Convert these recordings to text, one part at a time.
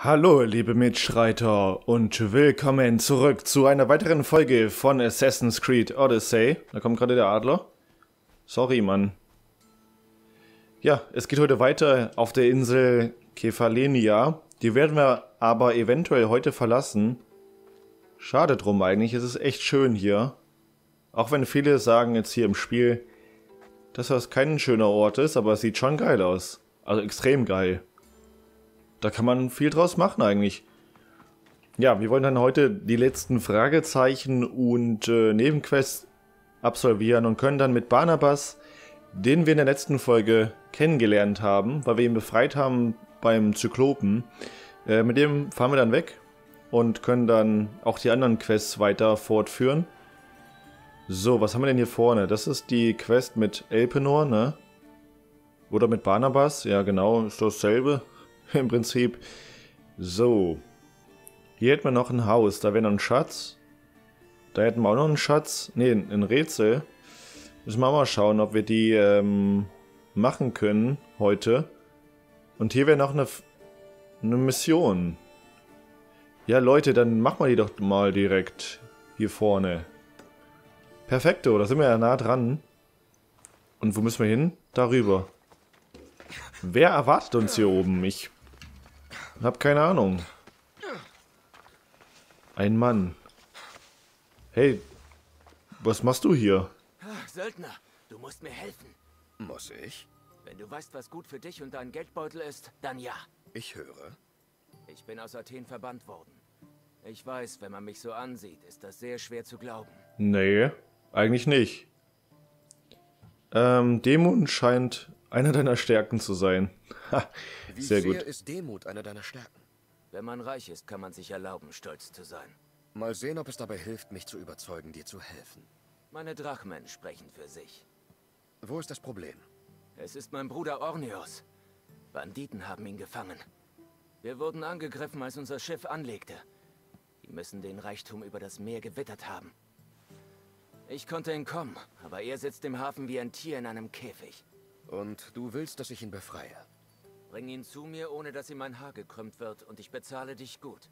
Hallo, liebe Mitstreiter und willkommen zurück zu einer weiteren Folge von Assassin's Creed Odyssey. Da kommt gerade der Adler. Sorry, Mann. Ja, es geht heute weiter auf der Insel Kefalonia. Die werden wir aber eventuell heute verlassen. Schade drum eigentlich, es ist echt schön hier. Auch wenn viele sagen jetzt hier im Spiel, dass das kein schöner Ort ist, aber es sieht schon geil aus. Also extrem geil. Da kann man viel draus machen eigentlich. Ja, wir wollen dann heute die letzten Fragezeichen und Nebenquests absolvieren und können dann mit Barnabas, den wir in der letzten Folge kennengelernt haben, weil wir ihn befreit haben beim Zyklopen, mit dem fahren wir dann weg und können dann auch die anderen Quests weiter fortführen. So, was haben wir denn hier vorne? Das ist die Quest mit Elpenor, ne? Oder mit Barnabas, ja genau, ist dasselbe. Im Prinzip. So. Hier hätten wir noch ein Haus. Da wäre noch ein Schatz. Da hätten wir auch noch einen Schatz. Ne, ein Rätsel. Müssen wir mal schauen, ob wir die machen können heute. Und hier wäre noch eine Mission. Ja, Leute, dann machen wir die doch mal direkt hier vorne. Perfekto, da sind wir ja nah dran. Und wo müssen wir hin? Darüber. Wer erwartet uns hier oben? Ich hab keine Ahnung. Ein Mann. Hey, was machst du hier? Söldner, du musst mir helfen. Muss ich? Wenn du weißt, was gut für dich und deinen Geldbeutel ist, dann ja. Ich höre. Ich bin aus Athen verbannt worden. Ich weiß, wenn man mich so ansieht, ist das sehr schwer zu glauben. Nee, eigentlich nicht. Demut scheint einer deiner Stärken zu sein. Ha, sehr gut. Wie sehr ist Demut eine deiner Stärken? Wenn man reich ist, kann man sich erlauben, stolz zu sein. Mal sehen, ob es dabei hilft, mich zu überzeugen, dir zu helfen. Meine Drachmen sprechen für sich. Wo ist das Problem? Es ist mein Bruder Ornios. Banditen haben ihn gefangen. Wir wurden angegriffen, als unser Schiff anlegte. Die müssen den Reichtum über das Meer gewittert haben. Ich konnte entkommen, aber er sitzt im Hafen wie ein Tier in einem Käfig. Und du willst, dass ich ihn befreie? Bring ihn zu mir, ohne dass ihm ein Haar gekrümmt wird, und ich bezahle dich gut.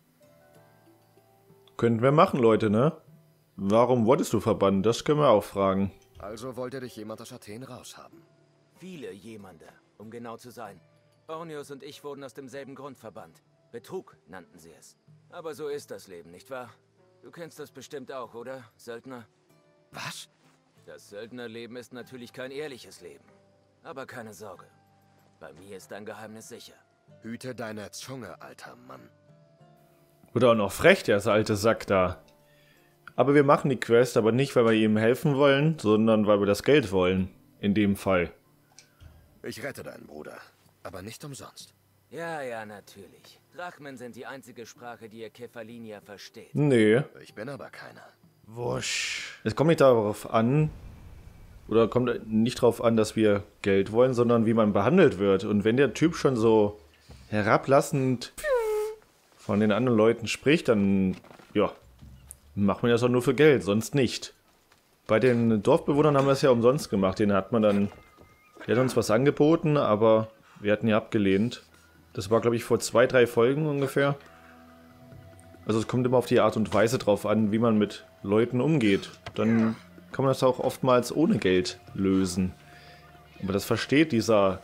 Könnten wir machen, Leute, ne? Warum wurdest du verbannt? Das können wir auch fragen. Also wollte dich jemand aus Athen raushaben? Viele jemande, um genau zu sein. Ornios und ich wurden aus demselben Grund verbannt. Betrug nannten sie es. Aber so ist das Leben, nicht wahr? Du kennst das bestimmt auch, oder, Söldner? Was? Das Söldnerleben ist natürlich kein ehrliches Leben. Aber keine Sorge. Bei mir ist dein Geheimnis sicher. Hüte deine Zunge, alter Mann. Oder auch noch frech, der alte Sack da. Aber wir machen die Quest aber nicht, weil wir ihm helfen wollen, sondern weil wir das Geld wollen. In dem Fall. Ich rette deinen Bruder, aber nicht umsonst. Ja, natürlich. Drachmen sind die einzige Sprache, die ihr Kefalonia versteht. Nee. Ich bin aber keiner. Wusch. Es kommt nicht darauf an, oder kommt nicht darauf an, dass wir Geld wollen, sondern wie man behandelt wird. Und wenn der Typ schon so herablassend von den anderen Leuten spricht, dann, ja, macht man das auch nur für Geld, sonst nicht. Bei den Dorfbewohnern haben wir es ja umsonst gemacht. Den hat man dann, der hat uns was angeboten, aber wir hatten ja abgelehnt. Das war, glaube ich, vor 2, 3 Folgen ungefähr. Also es kommt immer auf die Art und Weise drauf an, wie man mit Leuten umgeht. Dann kann man das auch oftmals ohne Geld lösen. Aber das versteht dieser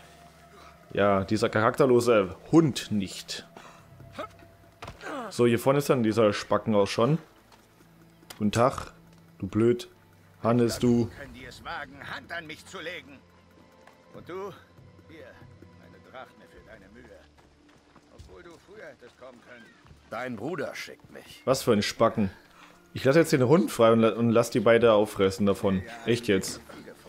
charakterlose Hund nicht. So, hier vorne ist dann dieser Spacken auch schon. Guten Tag, du blöd. Hannes, du. Können die es wagen, Hand an mich zu legen? Und du? Hier, eine Drachme für deine Mühe. Obwohl du früher hättest kommen können. Dein Bruder schickt mich. Was für ein Spacken. Ich lasse jetzt den Hund frei und lass die beide auffressen davon. Echt jetzt.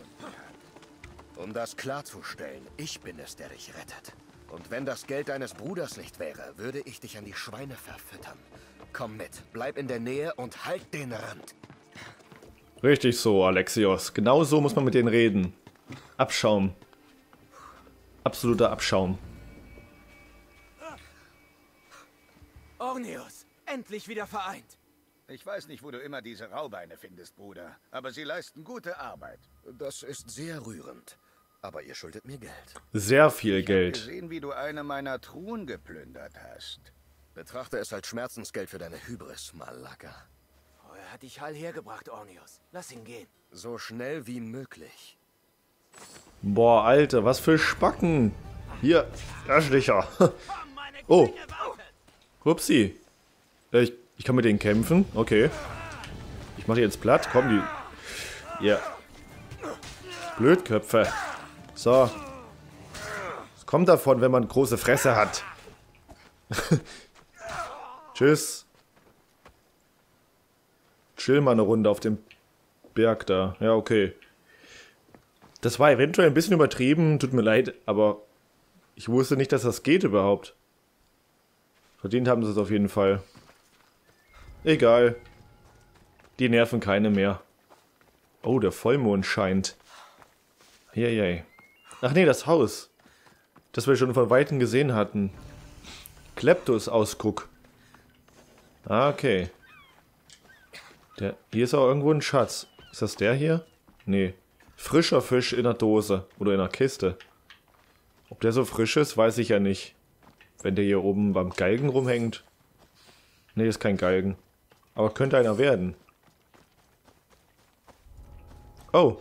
Um das klarzustellen, ich bin es, der dich rettet. Und wenn das Geld deines Bruders nicht wäre, würde ich dich an die Schweine verfüttern. Komm mit, bleib in der Nähe und halt den Rand. Richtig so, Alexios. Genau so muss man mit denen reden. Abschaum. Absoluter Abschaum. Ornios, endlich wieder vereint. Ich weiß nicht, wo du immer diese Raubeine findest, Bruder, aber sie leisten gute Arbeit. Das ist sehr rührend. Aber ihr schuldet mir Geld. Sehr viel Ich habe Geld. gesehen, wie du eine meiner Truhen geplündert hast. Betrachte es als Schmerzensgeld für deine Hybris, Malaka. Oh, er hat dich heil hergebracht, Ornius. Lass ihn gehen. So schnell wie möglich. Boah, Alter, was für Spacken. Hier, Arschlöcher. Oh. Upsi. Ich kann mit denen kämpfen. Okay. Ich mache die jetzt platt. Komm, die... Ja. Blödköpfe. So. Es kommt davon, wenn man große Fresse hat. Tschüss. Chill mal eine Runde auf dem Berg da. Ja, okay. Das war eventuell ein bisschen übertrieben. Tut mir leid, aber ich wusste nicht, dass das geht überhaupt. Verdient haben sie es auf jeden Fall. Egal. Die nerven keine mehr. Oh, der Vollmond scheint. Eieiei. Ach nee, das Haus. Das wir schon von Weitem gesehen hatten. Kleptos-Ausguck. Ah, okay. Hier ist auch irgendwo ein Schatz. Ist das der hier? Nee. Frischer Fisch in der Dose. Oder in der Kiste. Ob der so frisch ist, weiß ich ja nicht. Wenn der hier oben beim Galgen rumhängt. Nee, ist kein Galgen. Aber könnte einer werden. Oh.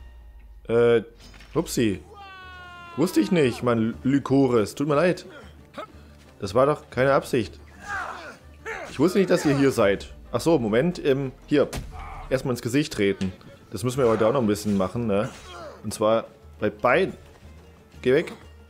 Upsi. Wusste ich nicht, mein Lycoris. Tut mir leid. Das war doch keine Absicht. Ich wusste nicht, dass ihr hier seid. Ach so, Moment. Hier. Erstmal ins Gesicht treten. Das müssen wir heute auch noch ein bisschen machen, ne? Und zwar bei beiden. Geh weg.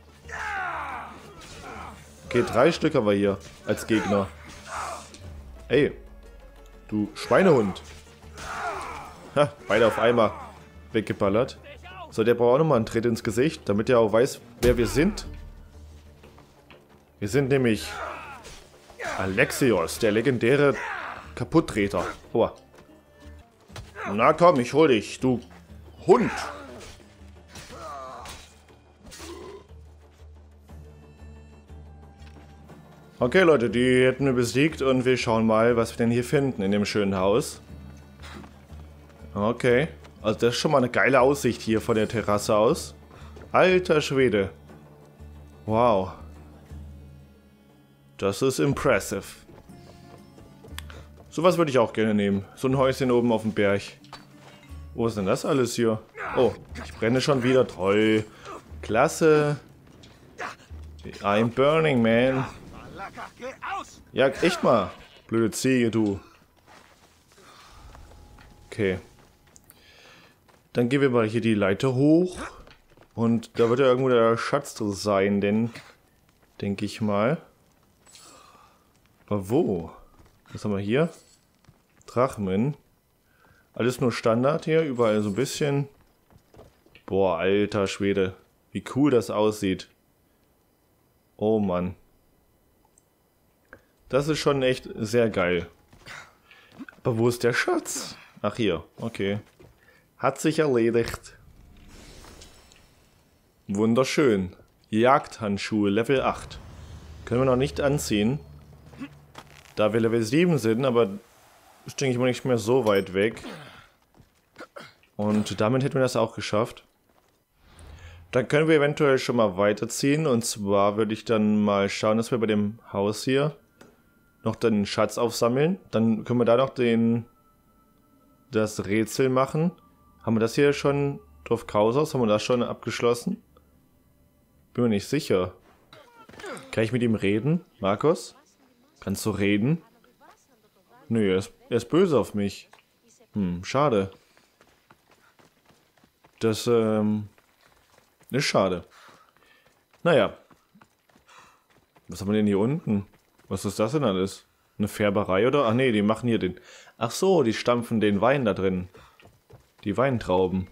Okay, 3 Stück haben wir hier als Gegner. Ey. Du Schweinehund. Ha, beide auf einmal weggeballert. So, der braucht auch nochmal einen Tritt ins Gesicht, damit er auch weiß, wer wir sind. Wir sind nämlich Alexios, der legendäre Kaputttreter. Oh. Na komm, ich hol dich, du Hund. Okay, Leute, die hätten wir besiegt und wir schauen mal, was wir denn hier finden in dem schönen Haus. Okay, also das ist schon mal eine geile Aussicht hier von der Terrasse aus. Alter Schwede. Wow. Das ist impressive. Sowas würde ich auch gerne nehmen. So ein Häuschen oben auf dem Berg. Wo ist denn das alles hier? Oh, ich brenne schon wieder. Toll. Klasse. I'm burning, man. Ja, echt mal. Blöde Ziege, du. Okay. Dann gehen wir mal hier die Leiter hoch. Und da wird ja irgendwo der Schatz sein, denn... Denke ich mal. Aber wo? Was haben wir hier? Drachmen. Alles nur Standard hier, überall so ein bisschen. Boah, alter Schwede. Wie cool das aussieht. Oh Mann. Das ist schon echt sehr geil. Aber wo ist der Schatz? Ach hier, okay. Hat sich erledigt. Wunderschön. Jagdhandschuhe, Level 8. Können wir noch nicht anziehen. Da wir Level 7 sind, aber ist, denke ich mal, nicht mehr so weit weg. Und damit hätten wir das auch geschafft. Dann können wir eventuell schon mal weiterziehen. Und zwar würde ich dann mal schauen, dass wir bei dem Haus hier noch den Schatz aufsammeln. Dann können wir da noch das Rätsel machen. Haben wir das hier schon, Dorf Kausers, haben wir das schon abgeschlossen? Bin mir nicht sicher. Kann ich mit ihm reden, Markus? Kannst du reden? Nö, er ist böse auf mich. Schade. Das, ist schade. Naja. Was haben wir denn hier unten? Was ist das denn alles? Eine Färberei oder? Ach nee, die machen hier den... Ach so, die stampfen den Wein da drin. Die Weintrauben.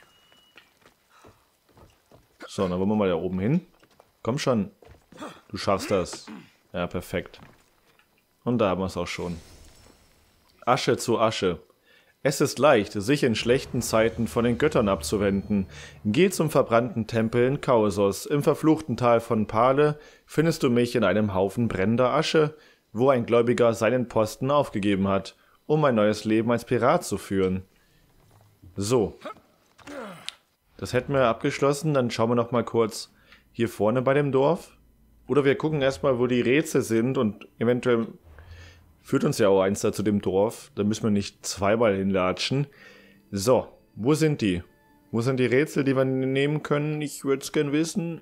So, dann wollen wir mal da oben hin. Komm schon. Du schaffst das. Ja, perfekt. Und da haben wir es auch schon. Asche zu Asche. Es ist leicht, sich in schlechten Zeiten von den Göttern abzuwenden. Geh zum verbrannten Tempel in Kausos. Im verfluchten Tal von Pale findest du mich in einem Haufen brennender Asche, wo ein Gläubiger seinen Posten aufgegeben hat, um ein neues Leben als Pirat zu führen. So. Das hätten wir abgeschlossen. Dann schauen wir noch mal kurz hier vorne bei dem Dorf. Oder wir gucken erstmal, wo die Rätsel sind und eventuell führt uns ja auch eins da zu dem Dorf. Da müssen wir nicht zweimal hinlatschen. So, wo sind die? Wo sind die Rätsel, die wir nehmen können? Ich würde es gern wissen.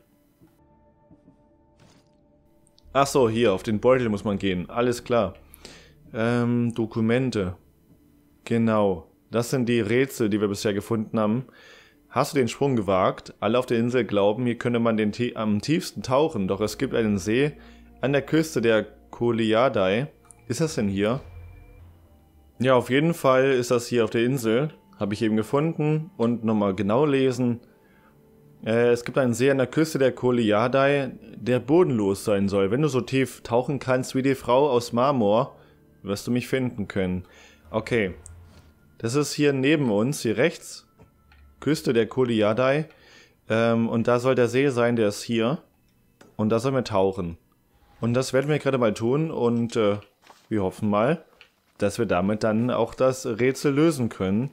Ach so, hier, auf den Beutel muss man gehen. Alles klar. Dokumente. Genau. Das sind die Rätsel, die wir bisher gefunden haben. Hast du den Sprung gewagt? Alle auf der Insel glauben, hier könne man am tiefsten tauchen, doch es gibt einen See an der Küste der Koliadai. Ist das denn hier? Ja, auf jeden Fall ist das hier auf der Insel. Habe ich eben gefunden und nochmal genau lesen. Es gibt einen See an der Küste der Koliadai, der bodenlos sein soll. Wenn du so tief tauchen kannst wie die Frau aus Marmor, wirst du mich finden können. Okay. Das ist hier neben uns, hier rechts. Küste der Koliadai. Und da soll der See sein, der ist hier. Und da sollen wir tauchen. Und das werden wir gerade mal tun. Und wir hoffen mal, dass wir damit dann auch das Rätsel lösen können.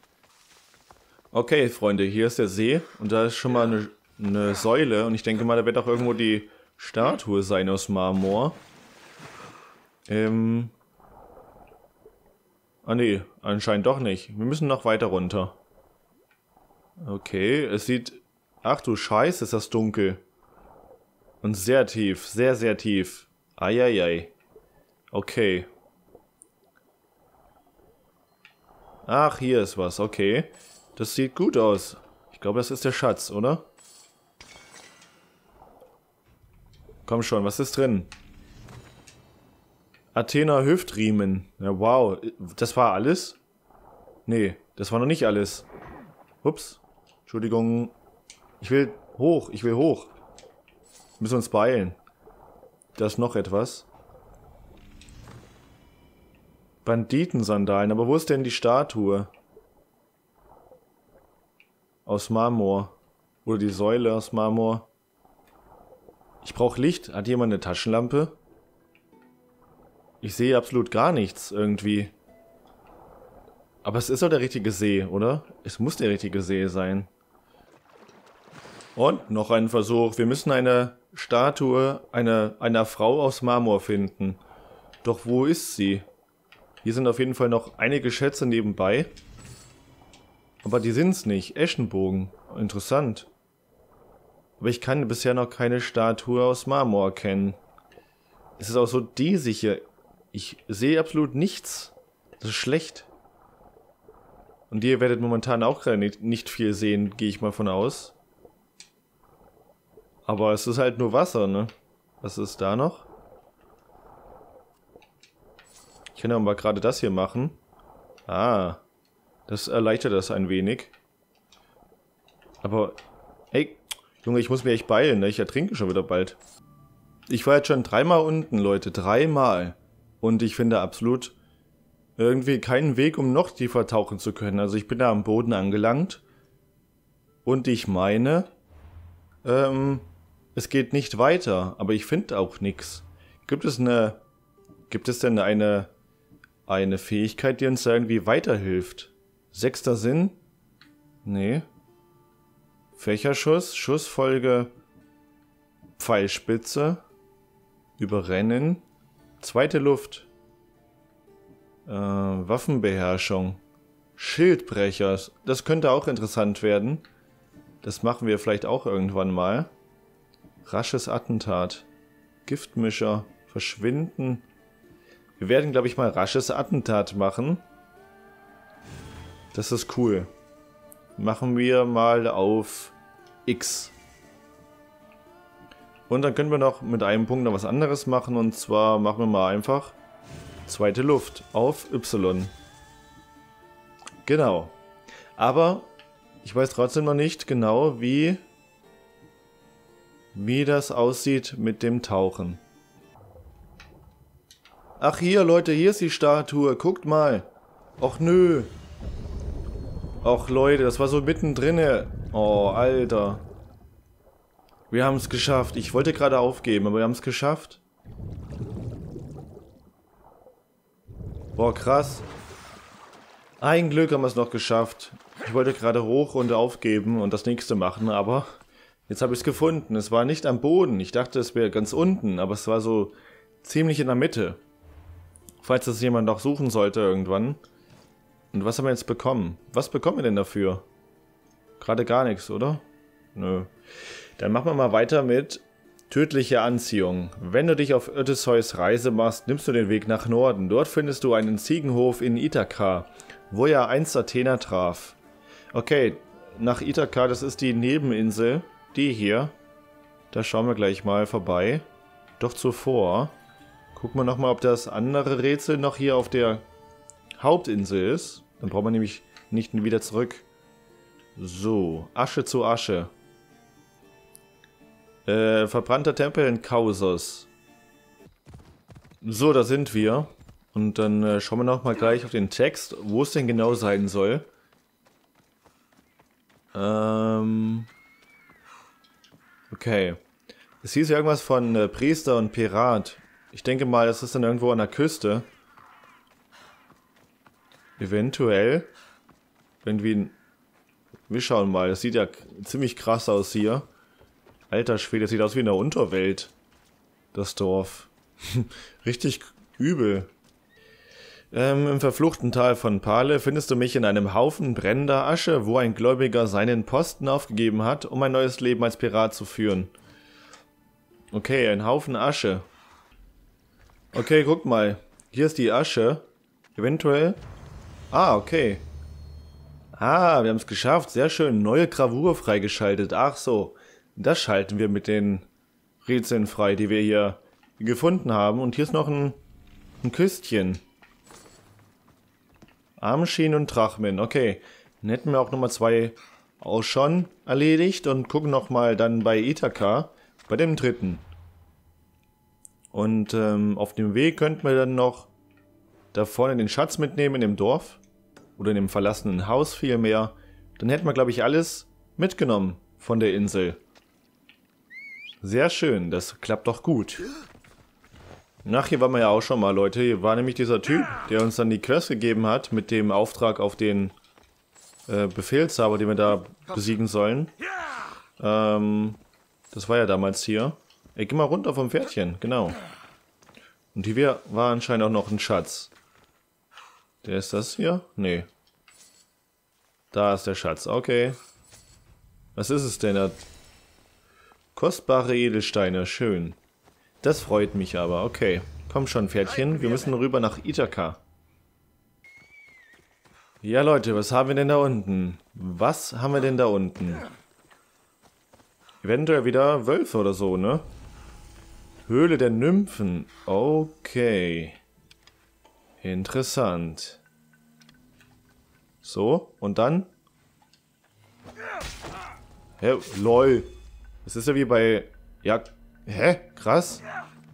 Okay, Freunde, hier ist der See. Und da ist schon mal eine Säule. Und ich denke mal, da wird auch irgendwo die Statue sein aus Marmor. Ah nee, anscheinend doch nicht. Wir müssen noch weiter runter. Okay, es sieht... Ach du Scheiße, ist das dunkel. Und sehr tief, sehr, sehr tief. Eieiei. Okay. Ach, hier ist was, okay. Das sieht gut aus. Ich glaube, das ist der Schatz, oder? Komm schon, was ist drin? Athena Hüftriemen. Ja, wow. Das war alles? Nee, das war noch nicht alles. Ups. Entschuldigung. Ich will hoch, ich will hoch. Wir müssen uns beeilen. Da ist noch etwas. Banditensandalen. Aber wo ist denn die Statue? Aus Marmor. Oder die Säule aus Marmor. Ich brauche Licht. Hat jemand eine Taschenlampe? Ich sehe absolut gar nichts irgendwie. Aber es ist doch der richtige See, oder? Es muss der richtige See sein. Und noch ein Versuch. Wir müssen eine Statue einer Frau aus Marmor finden. Doch wo ist sie? Hier sind auf jeden Fall noch einige Schätze nebenbei. Aber die sind's nicht. Eschenbogen. Interessant. Aber ich kann bisher noch keine Statue aus Marmor erkennen. Es ist auch so diesig hier. Ich sehe absolut nichts. Das ist schlecht. Und ihr werdet momentan auch gerade nicht viel sehen, gehe ich mal von aus. Aber es ist halt nur Wasser, ne? Was ist da noch? Ich kann ja mal gerade das hier machen. Ah. Das erleichtert das ein wenig. Aber, hey, Junge, ich muss mich echt beeilen, ne? Ich ertrinke schon wieder bald. Ich war jetzt schon 3-mal unten, Leute. 3-mal. Und ich finde absolut irgendwie keinen Weg, um noch tiefer tauchen zu können. Also ich bin da am Boden angelangt. Und ich meine, es geht nicht weiter. Aber ich finde auch nichts. Gibt es denn eine Fähigkeit, die uns da irgendwie weiterhilft? 6. Sinn? Nee. Fächerschuss, Schussfolge, Pfeilspitze, Überrennen, 2. Luft, Waffenbeherrschung, Schildbrecher, das könnte auch interessant werden. Das machen wir vielleicht auch irgendwann mal. Rasches Attentat, Giftmischer, Verschwinden. Wir werden, glaube ich, mal rasches Attentat machen. Das ist cool. Machen wir mal auf X. Und dann können wir noch mit einem Punkt noch was anderes machen. Und zwar machen wir mal einfach 2. Luft auf Y. Genau. Aber ich weiß trotzdem noch nicht genau, wie das aussieht mit dem Tauchen. Ach hier, Leute, hier ist die Statue. Guckt mal. Och nö. Och Leute, das war so mittendrin. Oh, Alter. Wir haben es geschafft. Ich wollte gerade aufgeben, aber wir haben es geschafft. Boah, krass. Ein Glück haben wir es noch geschafft. Ich wollte gerade hoch und aufgeben und das nächste machen, aber Jetzt habe ich es gefunden. Es war nicht am Boden. Ich dachte, es wäre ganz unten, aber es war so ziemlich in der Mitte. Falls das jemand noch suchen sollte irgendwann. Und was haben wir jetzt bekommen? Was bekommen wir denn dafür? Gerade gar nichts, oder? Nö. Dann machen wir mal weiter mit tödliche Anziehung. Wenn du dich auf Odysseus Reise machst, nimmst du den Weg nach Norden. Dort findest du einen Ziegenhof in Ithaka, wo er einst Athena traf. Okay, nach Ithaka, das ist die Nebeninsel. Die hier. Da schauen wir gleich mal vorbei. Doch zuvor gucken wir nochmal, ob das andere Rätsel noch hier auf der Hauptinsel ist. Dann brauchen wir nämlich nicht wieder zurück. So, Asche zu Asche. Verbrannter Tempel in Kausos. So, da sind wir. Und dann schauen wir nochmal gleich auf den Text, wo es denn genau sein soll. Okay. Es hieß ja irgendwas von Priester und Pirat. Ich denke mal, das ist dann irgendwo an der Küste. Eventuell. Irgendwie. Wir schauen mal. Das sieht ja ziemlich krass aus hier. Alter Schwede, das sieht aus wie in der Unterwelt. Das Dorf. Richtig übel. Im verfluchten Tal von Pale findest du mich in einem Haufen brennender Asche, wo ein Gläubiger seinen Posten aufgegeben hat, um ein neues Leben als Pirat zu führen. Okay, ein Haufen Asche. Okay, guck mal. Hier ist die Asche. Eventuell. Ah, okay. Ah, wir haben es geschafft. Sehr schön. Neue Gravur freigeschaltet. Ach so. Das schalten wir mit den Rätseln frei, die wir hier gefunden haben. Und hier ist noch ein Küstchen. Armschienen und Drachmen. Okay. Dann hätten wir auch Nummer 2 auch schon erledigt. Und gucken nochmal dann bei Ithaka. Bei dem dritten. Und auf dem Weg könnten wir dann noch da vorne den Schatz mitnehmen in dem Dorf. Oder in dem verlassenen Haus vielmehr. Dann hätten wir, glaube ich, alles mitgenommen von der Insel. Sehr schön, das klappt doch gut. Ach, hier waren wir ja auch schon mal, Leute. Hier war nämlich dieser Typ, der uns dann die Quest gegeben hat mit dem Auftrag auf den Befehlshaber, den wir da besiegen sollen. Das war ja damals hier. Ey, geh mal runter vom Pferdchen, genau. Und hier war anscheinend auch noch ein Schatz. Der ist das hier? Nee. Da ist der Schatz, okay. Was ist es denn? Kostbare Edelsteine, schön. Das freut mich aber, okay. Komm schon, Pferdchen, wir müssen rüber nach Ithaka. Ja, Leute, was haben wir denn da unten? Was haben wir denn da unten? Eventuell wieder Wölfe oder so, ne? Höhle der Nymphen. Okay. Interessant. So, und dann? Hä, lol. Das ist ja wie bei... Ja, hä? Krass.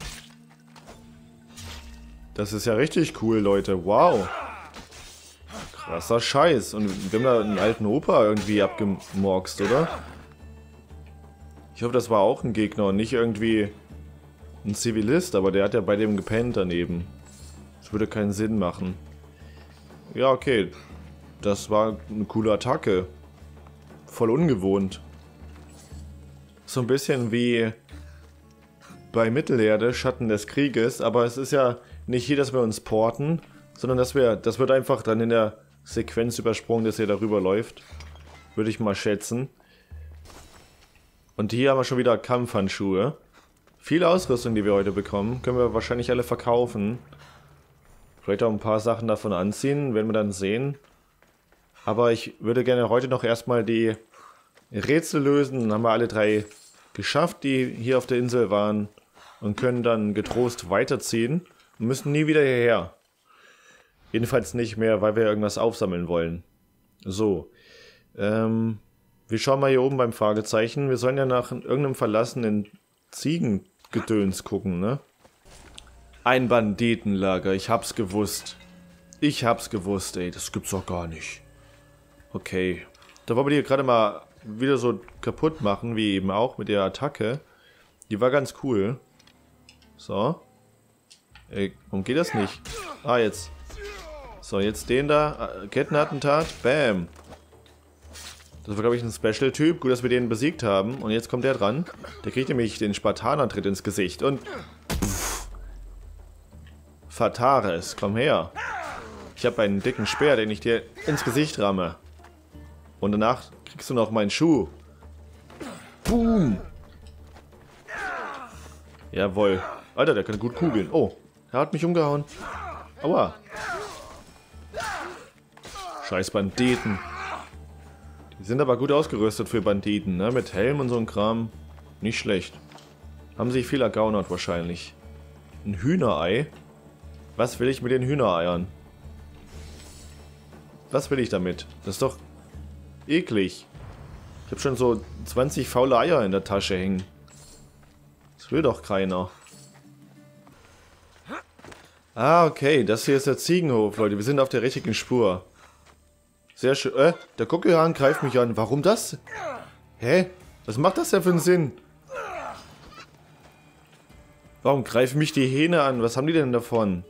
Das ist ja richtig cool, Leute. Wow. Krasser Scheiß. Und wir haben da einen alten Opa irgendwie abgemorkst, oder? Ich hoffe, das war auch ein Gegner und nicht irgendwie ein Zivilist, aber der hat ja bei dem gepennt daneben. Das würde keinen Sinn machen. Ja, okay. Das war eine coole Attacke. Voll ungewohnt. So ein bisschen wie bei Mittelerde, Schatten des Krieges, aber es ist ja nicht hier, dass wir uns porten, sondern das wird einfach dann in der Sequenz übersprungen, dass er darüber läuft. Würde ich mal schätzen. Und hier haben wir schon wieder Kampfhandschuhe. Viel Ausrüstung, die wir heute bekommen. Können wir wahrscheinlich alle verkaufen. Vielleicht auch ein paar Sachen davon anziehen, werden wir dann sehen. Aber ich würde gerne heute noch erstmal die Rätsel lösen. Dann haben wir alle 3 geschafft, die hier auf der Insel waren. Und können dann getrost weiterziehen. Und müssen nie wieder hierher. Jedenfalls nicht mehr, weil wir irgendwas aufsammeln wollen. So. Wir schauen mal hier oben beim Fragezeichen. Wir sollen ja nach irgendeinem verlassenen Ziegengedöns gucken, ne? Ein Banditenlager, ich hab's gewusst. Ich hab's gewusst, ey, das gibt's doch gar nicht. Okay. Da wollen wir die gerade mal wieder so kaputt machen, wie eben auch mit der Attacke. Die war ganz cool. So. Ey, warum geht das nicht? Ah, jetzt. So, jetzt den da. Kettenattentat. Bam. Das war, glaube ich, ein Special-Typ. Gut, dass wir den besiegt haben. Und jetzt kommt der dran. Der kriegt nämlich den Spartaner-Tritt ins Gesicht. Und... Pff, Fataris, komm her. Ich habe einen dicken Speer, den ich dir ins Gesicht ramme. Und danach kriegst du noch meinen Schuh. Boom. Jawohl. Alter, der kann gut kugeln. Oh, er hat mich umgehauen. Aua. Scheiß Banditen. Die sind aber gut ausgerüstet für Banditen, ne? Mit Helm und so ein Kram. Nicht schlecht. Haben sich viel ergaunert wahrscheinlich. Ein Hühnerei? Was will ich mit den Hühnereiern? Was will ich damit? Das ist doch eklig. Ich habe schon so 20 faule Eier in der Tasche hängen. Das will doch keiner. Ah, okay. Das hier ist der Ziegenhof, Leute. Wir sind auf der richtigen Spur. Sehr schön. Der Kuckelhahn greift mich an. Warum das? Hä? Was macht das denn für einen Sinn? Warum greifen mich die Hähne an? Was haben die denn davon?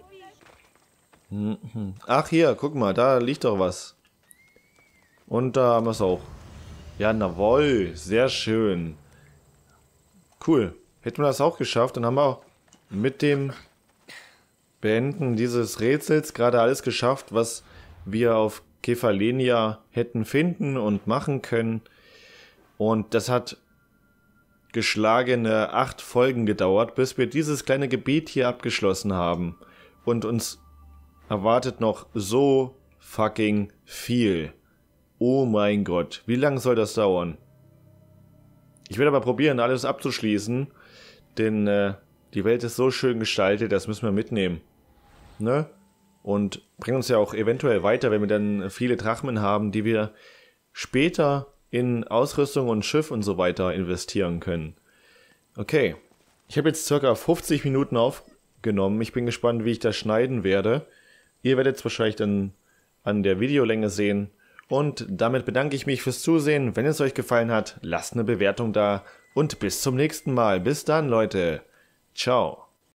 Ach, hier, guck mal. Da liegt doch was. Und da haben wir es auch. Ja, jawohl. Sehr schön. Cool. Hätten wir das auch geschafft, dann haben wir auch mit dem Beenden dieses Rätsels gerade alles geschafft, was wir auf Kefalonia hätten finden und machen können. Und das hat geschlagene 8 Folgen gedauert, bis wir dieses kleine Gebiet hier abgeschlossen haben. Und uns erwartet noch so fucking viel. Oh mein Gott, wie lange soll das dauern? Ich werde aber probieren, alles abzuschließen, denn die Welt ist so schön gestaltet, das müssen wir mitnehmen. Ne? Und bringen uns ja auch eventuell weiter, wenn wir dann viele Drachmen haben, die wir später in Ausrüstung und Schiff und so weiter investieren können. Okay, ich habe jetzt ca. 50 Minuten aufgenommen. Ich bin gespannt, wie ich das schneiden werde. Ihr werdet es wahrscheinlich dann an der Videolänge sehen. Und damit bedanke ich mich fürs Zusehen. Wenn es euch gefallen hat, lasst eine Bewertung da. Und bis zum nächsten Mal. Bis dann, Leute. Ciao.